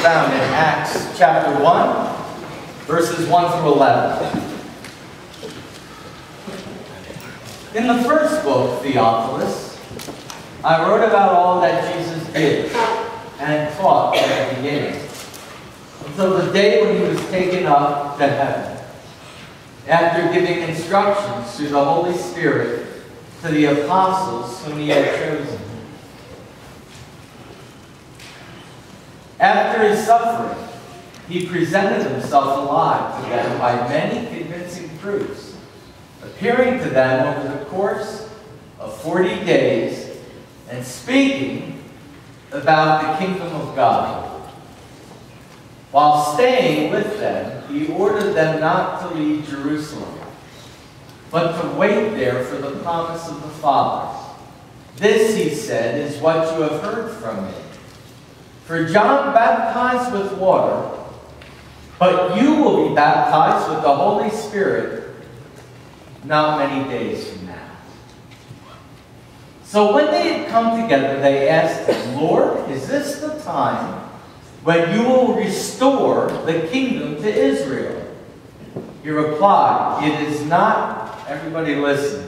found in Acts chapter 1, verses 1 through 11. In the first book, Theophilus, I wrote about all that Jesus did and taught at the beginning, until the day when he was taken up to heaven, after giving instructions through the Holy Spirit to the apostles whom he had chosen. After his suffering, he presented himself alive to them by many convincing proofs, appearing to them over the course of 40 days and speaking about the kingdom of God. While staying with them, he ordered them not to leave Jerusalem, but to wait there for the promise of the fathers. This, he said, is what you have heard from me. For John baptized with water, but you will be baptized with the Holy Spirit not many days from now. So when they had come together, they asked him, Lord, is this the time when you will restore the kingdom to Israel? He replied, it is not, everybody listen,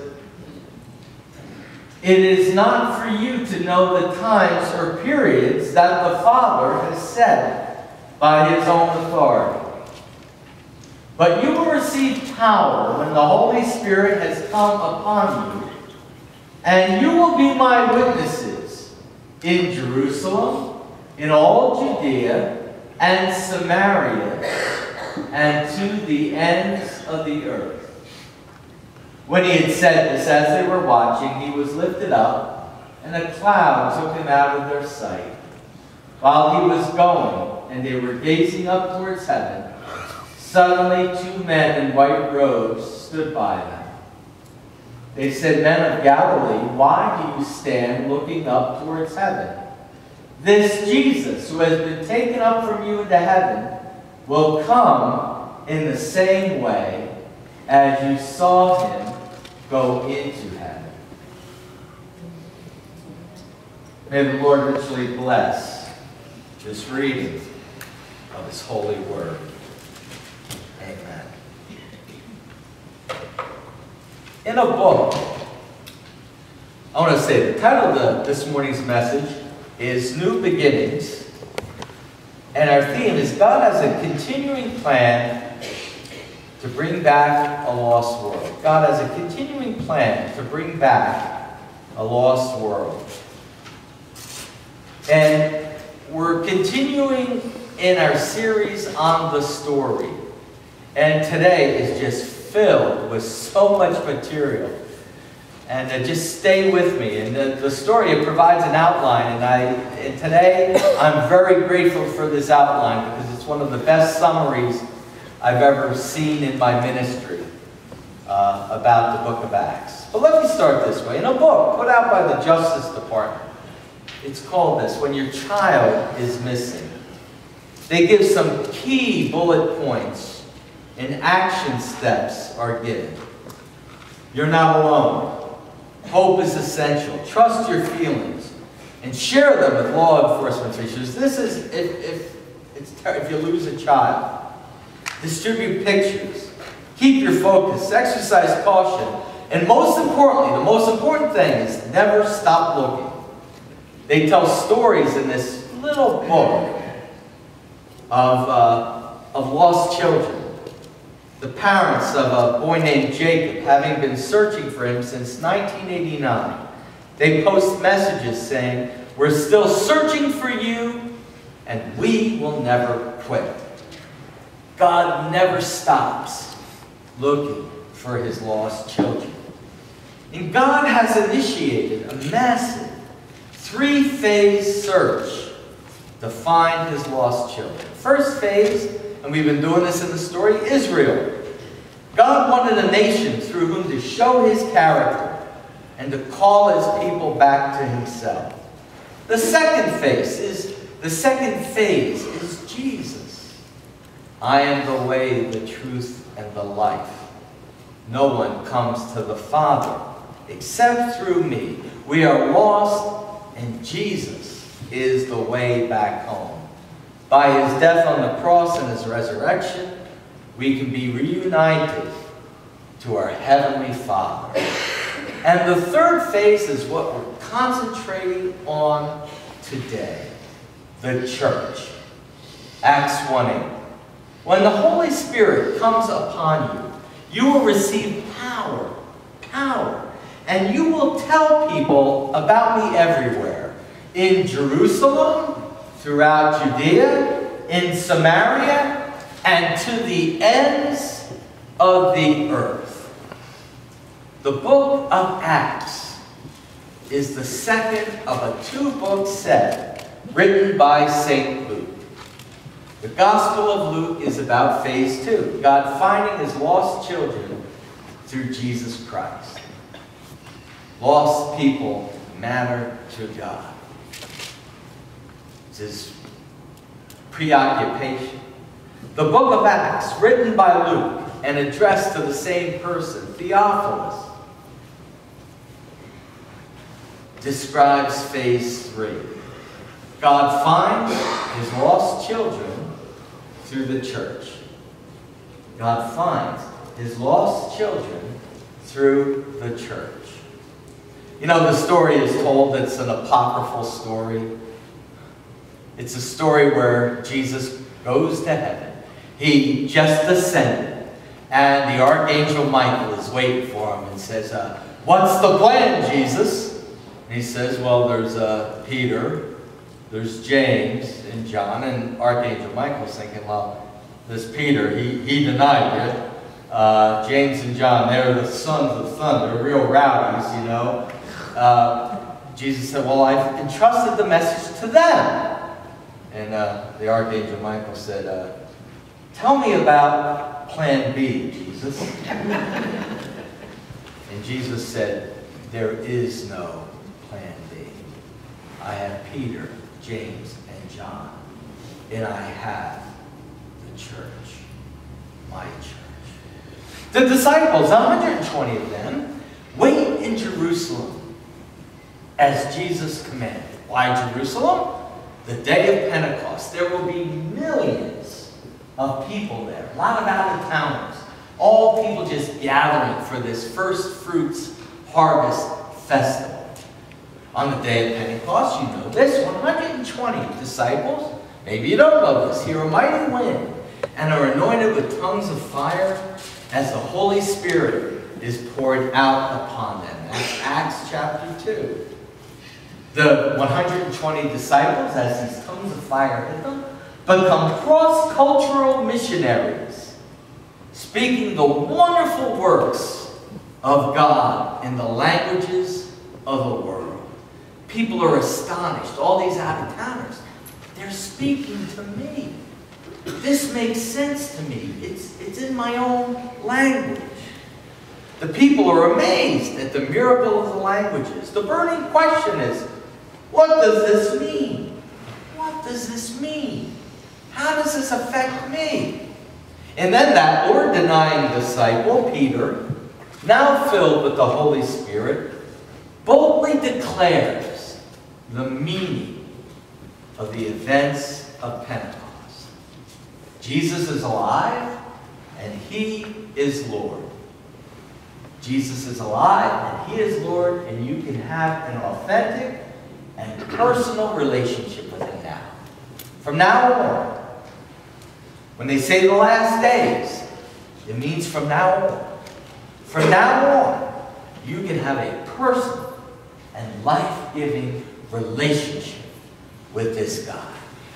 it is not for you to know the times or periods that the Father has set by his own authority. But you will receive power when the Holy Spirit has come upon you, and you will be my witnesses in Jerusalem, in all Judea and Samaria, and to the ends of the earth. When he had said this, as they were watching, he was lifted up, and a cloud took him out of their sight. While he was going, and they were gazing up towards heaven, suddenly 2 men in white robes stood by them. They said, Men of Galilee, why do you stand looking up towards heaven? This Jesus, who has been taken up from you into heaven, will come in the same way as you saw him go into heaven. May the Lord richly bless this reading of his holy word. Amen. In a book, I want to say the title of this morning's message is New Beginnings, and our theme is God has a continuing plan to bring back a lost world. God has a continuing plan to bring back a lost world. And we're continuing in our series on the story. And today is just filled with so much material. And just stay with me. And the story, it provides an outline. And today, I'm very grateful for this outline because it's one of the best summaries I've ever seen in my ministry about the book of Acts. But let me start this way. In a book put out by the Justice Department, it's called this, When Your Child is Missing. They give some key bullet points and action steps are given. You're not alone. Hope is essential. Trust your feelings and share them with law enforcement officials. This is if you lose a child. Distribute pictures. Keep your focus. Exercise caution. And most importantly, the most important thing is never stop looking. They tell stories in this little book of lost children. The parents of a boy named Jacob, having been searching for him since 1989, they post messages saying, we're still searching for you and we will never quit. God never stops looking for his lost children. And God has initiated a massive 3-phase search to find his lost children. First phase, and we've been doing this in the story, Israel. God wanted a nation through whom to show his character and to call his people back to himself. The second phase is Jesus. I am the way, the truth, and the life. No one comes to the Father except through me. We are lost, and Jesus is the way back home. by his death on the cross and his resurrection, we can be reunited to our Heavenly Father. And the third phase is what we're concentrating on today, the church. Acts 1:8. When the Holy Spirit comes upon you, you will receive power, and you will tell people about me everywhere, in Jerusalem, throughout Judea, in Samaria, and to the ends of the earth. The book of Acts is the second of a two-book set written by St. Luke. The Gospel of Luke is about phase 2, God finding his lost children through Jesus Christ. Lost people matter to God. It's his preoccupation. The book of Acts, written by Luke and addressed to the same person, Theophilus, describes phase 3. God finds his lost children through the church. God finds his lost children through the church. You know, the story is told, it's an apocryphal story. It's a story where Jesus goes to heaven. He just ascended, and the Archangel Michael is waiting for him and says, what's the plan, Jesus? And he says, well, there's Peter, there's James and John, and Archangel Michael's thinking, well, this Peter, he denied it. James and John, they're the sons of thunder, real rowdies, you know. Jesus said, well, I've entrusted the message to them. And the Archangel Michael said, tell me about plan B, Jesus. And Jesus said, there is no plan B. I have Peter, James, and John, and I have the church, my church. The disciples, 120 of them, wait in Jerusalem as Jesus commanded. Why Jerusalem? The day of Pentecost. There will be millions of people there, a lot of out-of-towners, all people just gathering for this first fruits harvest festival. On the day of Pentecost, you know this, 120 disciples, maybe you don't know this, hear a mighty wind and are anointed with tongues of fire as the Holy Spirit is poured out upon them. That's Acts chapter 2. The 120 disciples, as these tongues of fire hit them, become cross-cultural missionaries, speaking the wonderful works of God in the languages of the world. People are astonished. All these out-of-towners, they're speaking to me. This makes sense to me. It's in my own language. The people are amazed at the miracle of the languages. The burning question is, what does this mean? What does this mean? How does this affect me? And then that Lord-denying disciple, Peter, now filled with the Holy Spirit, boldly declares the meaning of the events of Pentecost. Jesus is alive, and he is Lord. Jesus is alive, and he is Lord, and you can have an authentic and personal relationship with him now. From now on. When they say the last days, it means from now on. From now on, you can have a personal and life-giving relationship with this God.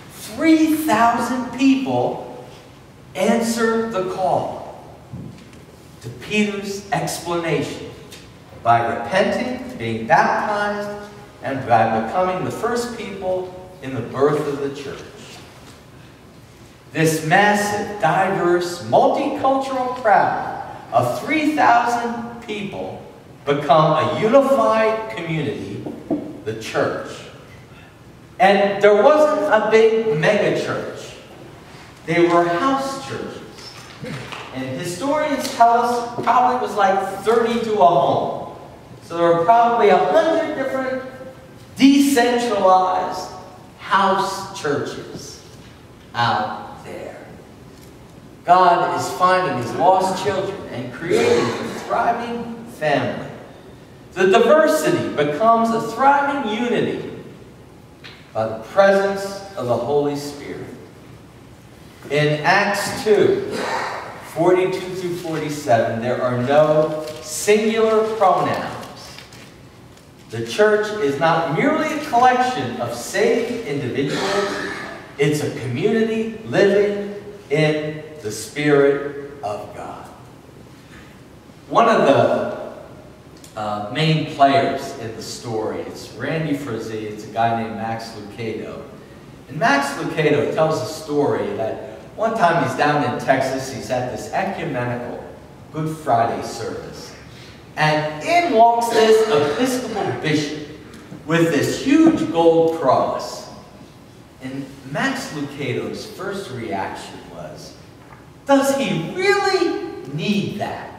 3,000 people answer the call to Peter's explanation by repenting, being baptized, and by becoming the first people in the birth of the church. This massive, diverse, multicultural crowd of 3,000 people become a unified community, the church. And there wasn't a big mega church. They were house churches. And historians tell us probably it was like 30 to a home. So there were probably 100 different decentralized house churches. out there. God is finding his lost children and creating a thriving family. The diversity becomes a thriving unity by the presence of the Holy Spirit. In Acts 2, 42 through 47, there are no singular pronouns. The church is not merely a collection of saved individuals. It's a community living in the Spirit of God. One of the main players in the story is Randy Frazee. It's a guy named Max Lucado. And Max Lucado tells a story that one time he's down in Texas. He's at this ecumenical Good Friday service. And in walks this Episcopal bishop with this huge gold cross. And Max Lucado's first reaction was, does he really need that?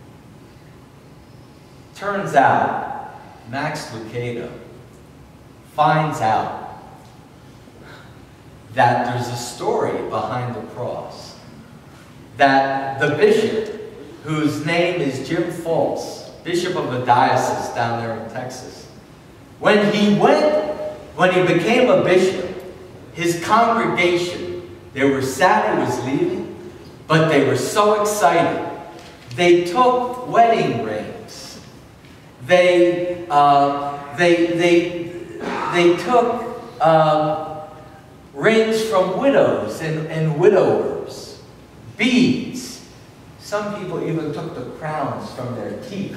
Turns out, Max Lucado finds out that there's a story behind the cross. That the bishop, whose name is Jim Fultz, bishop of a diocese down there in Texas, when he became a bishop, his congregation, they were sad he was leaving, but they were so excited. They took wedding rings. They took rings from widows and widowers, beads. Some people even took the crowns from their teeth.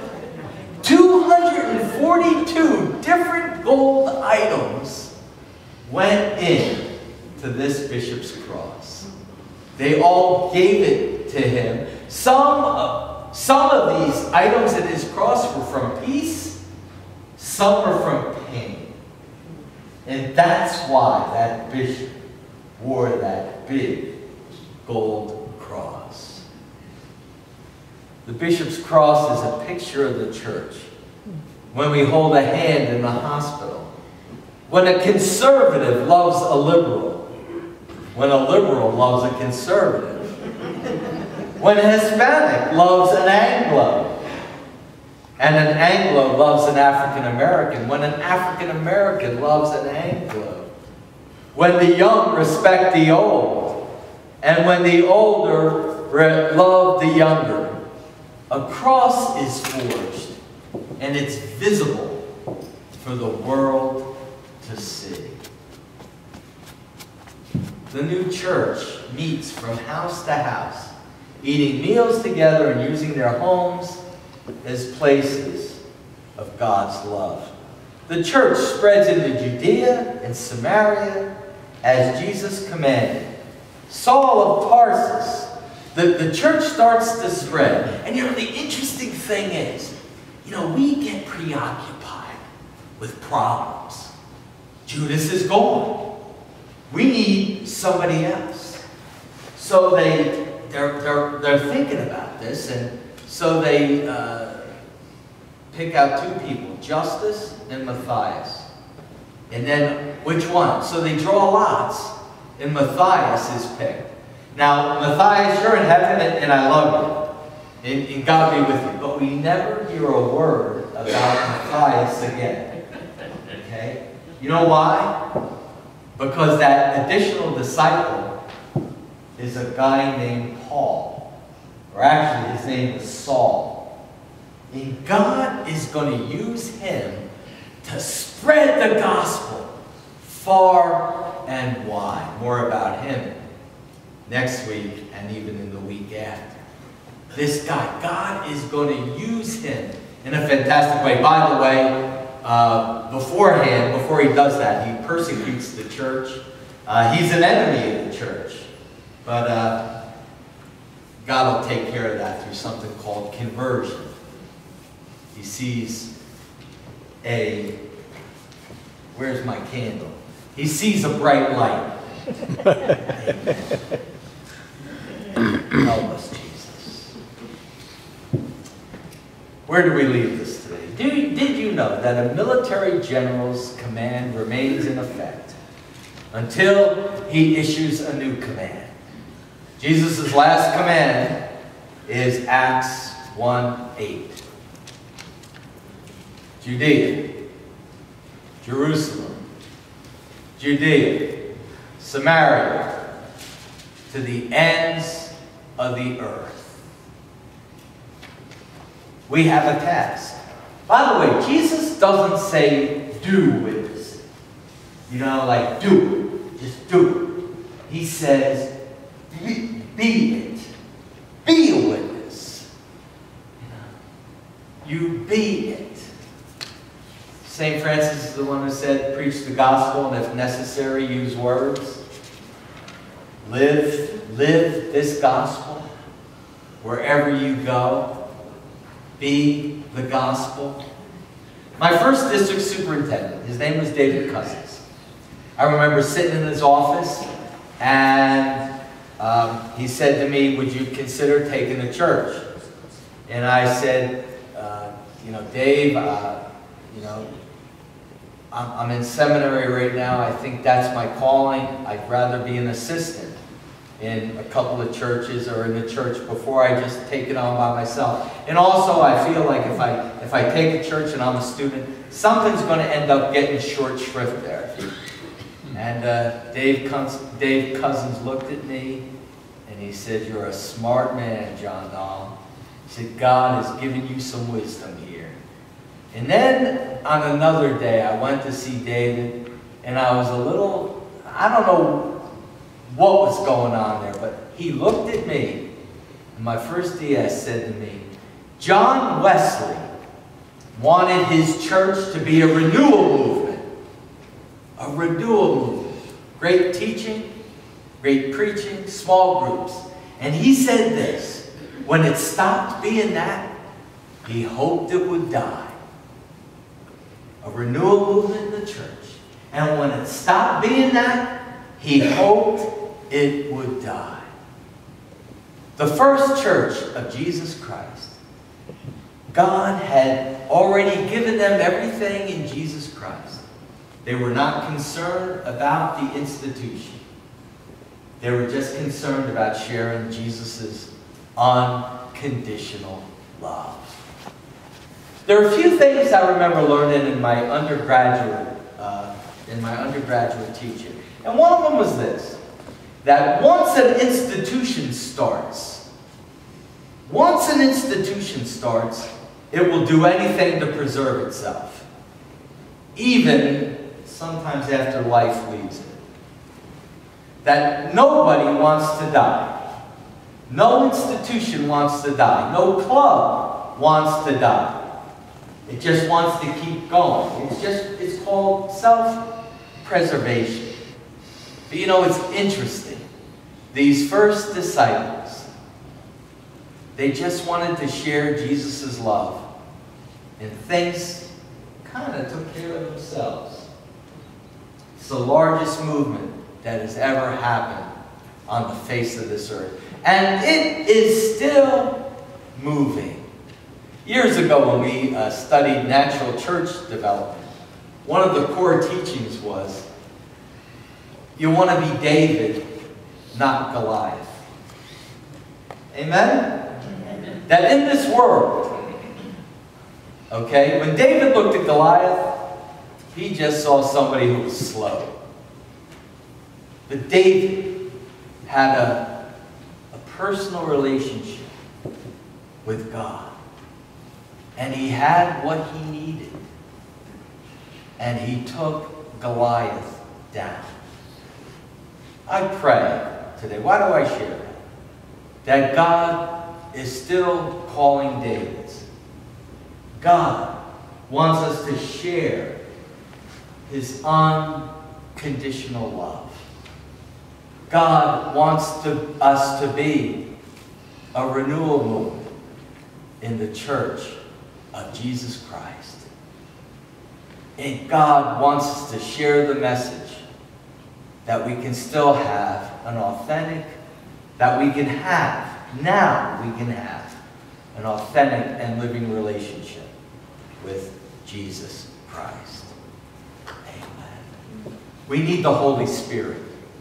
242 different gold items went in to this bishop's cross. They all gave it to him. Some of these items in his cross were from peace, some were from pain. And that's why that bishop wore that big gold cross. The bishop's cross is a picture of the church. When we hold a hand in the hospital. When a conservative loves a liberal. When a liberal loves a conservative. When a Hispanic loves an Anglo. And an Anglo loves an African American. When an African American loves an Anglo. When the young respect the old. And when the older love the younger. A cross is forged. And it's visible for the world to see. The new church meets from house to house, eating meals together and using their homes as places of God's love. The church spreads into Judea and Samaria as Jesus commanded. Saul of Tarsus, the church starts to spread. And you know, the interesting thing is, you know, we get preoccupied with problems. Judas is gone. We need somebody else. So they're thinking about this, and so they pick out two people, Justus and Matthias. And then, which one? So they draw lots, and Matthias is picked. Now, Matthias, you're in heaven, and I love you. And God be with you. But we never hear a word about Matthias again. Okay? You know why? Because that additional disciple is a guy named Paul. Or actually, his name is Saul. And God is going to use him to spread the gospel far and wide. More about him next week and even in the week after. This guy, God is going to use him in a fantastic way. By the way, before he does that, he persecutes the church. He's an enemy of the church. But God will take care of that through something called conversion. He sees where's my candle? He sees a bright light. Help us, Jesus. Where do we leave this today? Did you know that a military general's command remains in effect until he issues a new command. Jesus' last command is Acts 1:8. Judea, Jerusalem, Judea, Samaria, to the ends of the earth. We have a task. By the way, Jesus doesn't say do witness. You know, like do it. Just do it. He says be it. Be a witness. You be it. St. Francis is the one who said, preach the gospel, and if necessary, use words. Live this gospel wherever you go. Be the gospel. My first district superintendent, his name was David Cousins. I remember sitting in his office, and he said to me, would you consider taking a church? And I said, Dave, I'm in seminary right now. I think that's my calling. I'd rather be an assistant in a couple of churches or in the church before I just take it on by myself. And also, I feel like if I take a church and I'm a student, something's going to end up getting short shrift there. And Dave Cousins looked at me and he said, you're a smart man, John Dahl. He said, God has given you some wisdom here. And then on another day, I went to see David, and I was a little, I don't know what was going on there, but he looked at me, and my first DS said to me, John Wesley wanted his church to be a renewal movement. A renewal movement. Great teaching, great preaching, small groups. And he said this, when it stopped being that, he hoped it would die. A renewal movement in the church. And when it stopped being that, he hoped it would die. The first church of Jesus Christ, God had already given them everything in Jesus Christ. They were not concerned about the institution. They were just concerned about sharing Jesus' unconditional love. There are a few things I remember learning in my undergraduate teaching. And one of them was this, that once an institution starts, it will do anything to preserve itself, even sometimes after life leaves it. That nobody wants to die. No institution wants to die. No club wants to die. It just wants to keep going. It's called self-preservation. But you know, it's interesting. These first disciples, they just wanted to share Jesus' love. And things kind of took care of themselves. It's the largest movement that has ever happened on the face of this earth. And it is still moving. Years ago, when we studied natural church development, one of the core teachings was, you want to be David, not Goliath. Amen? Amen? That in this world, okay, when David looked at Goliath, he just saw somebody who was slow. But David had a personal relationship with God. And he had what he needed. And he took Goliath down. I pray today, why do I share that? That God is still calling Davids. God wants us to share his unconditional love. God wants us to be a renewal movement in the church of Jesus Christ. And God wants us to share the message that we can still have an authentic, that we can have, now we can have an authentic and living relationship with Jesus Christ. Amen. We need the Holy Spirit.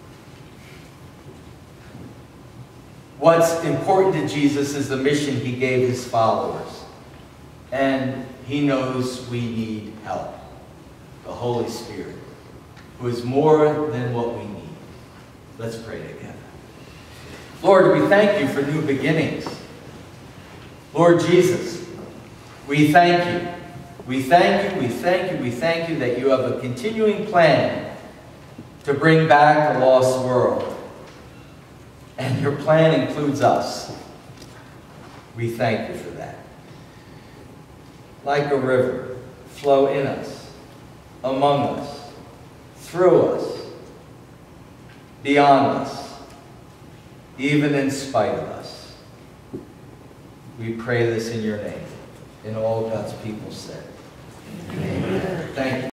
What's important to Jesus is the mission he gave his followers. And he knows we need help. The Holy Spirit, who is more than what we need. Let's pray together. Lord, we thank you for new beginnings. Lord Jesus, we thank you. We thank you, we thank you, we thank you that you have a continuing plan to bring back a lost world. And your plan includes us. We thank you for that. Like a river, flow in us, among us, through us, beyond us, even in spite of us. We pray this in your name. And all God's people said, amen. Thank you.